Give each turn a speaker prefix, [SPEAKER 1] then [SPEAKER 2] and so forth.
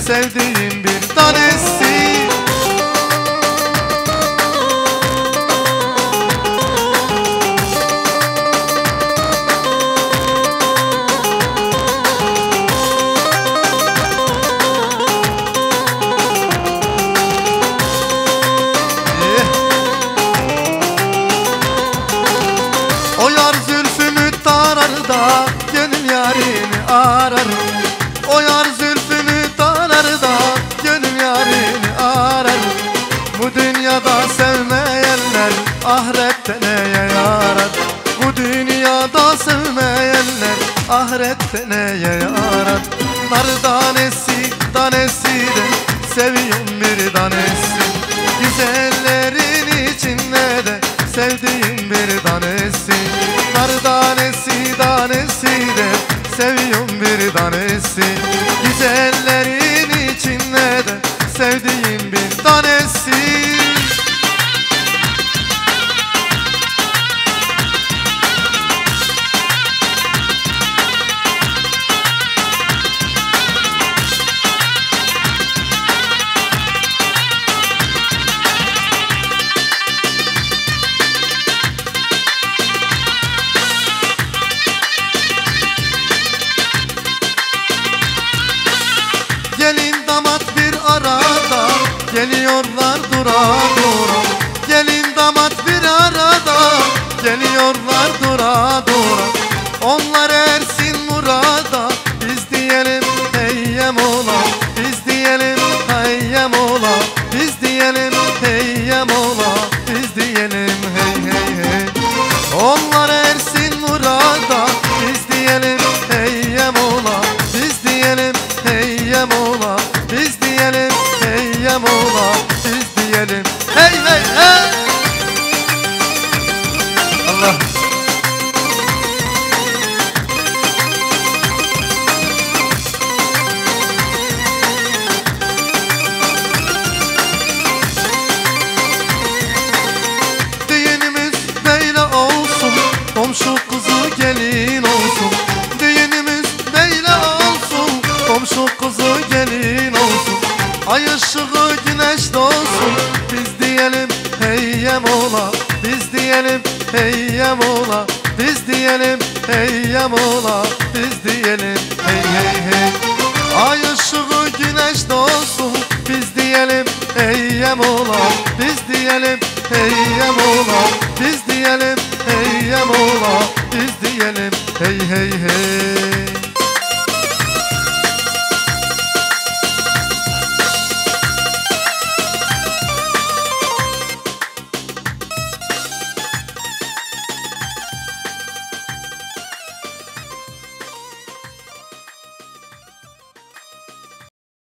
[SPEAKER 1] sevdiğim bir tanesi. O yar zülfünü tarar da gönül yarini arar. O yar zülfünü tarar da gönül yarini arar. Bu dünyada sevmeyenler ahirette neye yarar? Bu dünyada sevmeyenler ahirette neye yarar? Nar tanesi tanesi de seviyorum bir tanesi. Güzellerin içinde de sevdiğim bir tanesi. Nar tanesi tanesi de seviyorum bir tanesi. Güzellerin içinde de sevdiğim bir tanesi. Gelin damat bir arada geliyorlar dura dura. Gelin damat bir arada geliyorlar dura dura. Onlar ersin murada, biz diyelim heyyem ola. Biz diyelim heyyem ola. Biz diyelim heyyem ola. Biz diyelim hey hey hey. Onlar ersin murada, biz diyelim heyyem ola. Biz diyelim heyyem ola. Biz diyelim heyyem ola. Biz diyelim hey hey hey. Allah. Düğünümüz böyle olsun, komşu kızı gelin olsun. Düğünümüz böyle olsun, komşu kızı gelin olsun. Ay ışığı güneş doğsun, biz diyelim heyyem ola. Biz diyelim heyyem ola. Biz diyelim heyyem ola. Biz diyelim hey hey hey.